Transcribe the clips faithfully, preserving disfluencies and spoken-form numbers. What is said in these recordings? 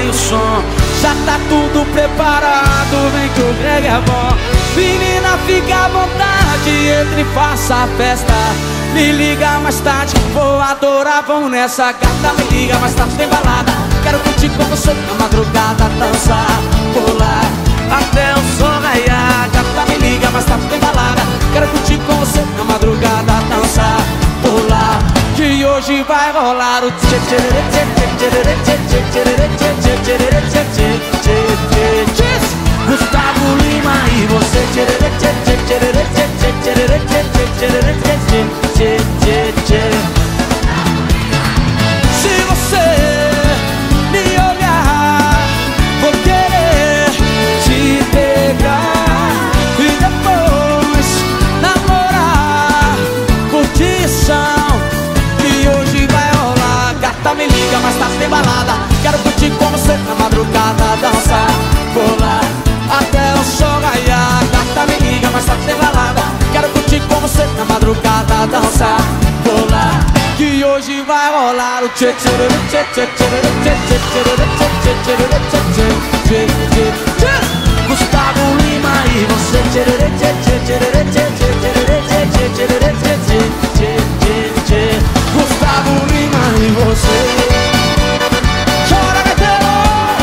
aumentem o som. Já tá tudo preparado, vem que o Greg é bom. Menina, fica à vontade, entre e faça a festa. Me liga mais tarde, vou adorar, vão nessa. Gata, me liga mais tarde, tem balada. Quero curtir com você na madrugada, dançar, pular até o sol raiar. Gata, me liga mais tarde, tem balada. Quero curtir com você na madrugada, dançar, pular, que hoje vai rolar o tchê tchê tchê tchê tchê tchê tchê tchê tchê tchê tchê tchê. Gustavo Lima e você tchê tchê tchê tchê tchê tchê tchê tchê tchê tchê. Se você me olhar, vou querer te pegar e depois namorar. Curtição que hoje vai rolar. Gata, me liga, mas tá sem balada. Quero curtir com você na madrugada, dançar, pular até o sol raiar. Gata, me liga, mas tá sem balada. Quero curtir com você na madrugada, dançar, pular, que hoje vai rolar o tchê tchê tchê tchê tchê tchê tchê tchê tchê tchê. Gustavo Lima e você tchê tchê tchê tchê tchê tchê tchê tchê tchê. Gustavo Lima e você. Chora, gaiteiro!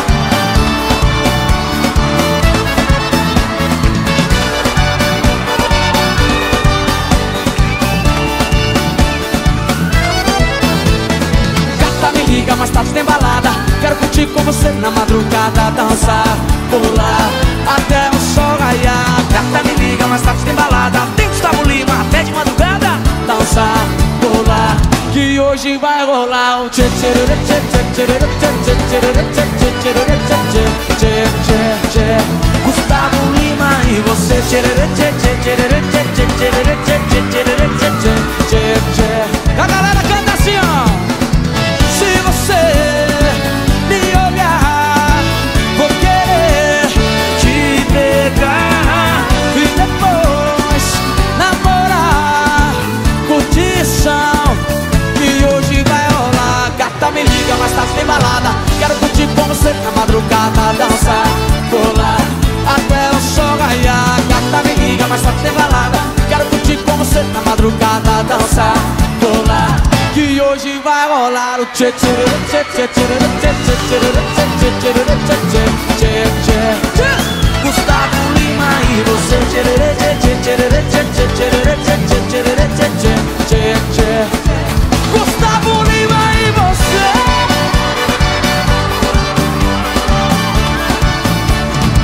Liga, mais tarde tem balada. Quero curtir com você na madrugada, dançar, pular até o sol raiar. Gata, me liga, mais tarde tem balada. Tem Gustavo Lima até de madrugada, dançar, pular, que hoje vai rolar o tchê tchê tchê tchê tchê tchê tchê tchê tchê tchê. Gustavo Lima e você tchê tchê tchê tchê tchê tchê tchê tchê tchê. A galera canta assim, ó. Se você me olhar, vou querer te pegar e depois namorar. Curtição que hoje vai rolar. Gata, me liga, mas tá sem balada. Quero curtir com você na madrugada, dançar, pular até o sol raiar. Gata, me liga, mas tá sem balada. Quero curtir com você na madrugada, dançar, pular, que hoje vai rolar o tchê tchê tchê tchê tchê tchê tchê tchê tchê. Gustavo Lima e você tchê tchê tchê tchê tchê tchê tchê. Gustavo Lima e você.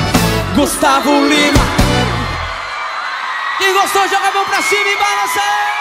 Gustavo Lima. Quem gostou, joga a mão pra cima e balança.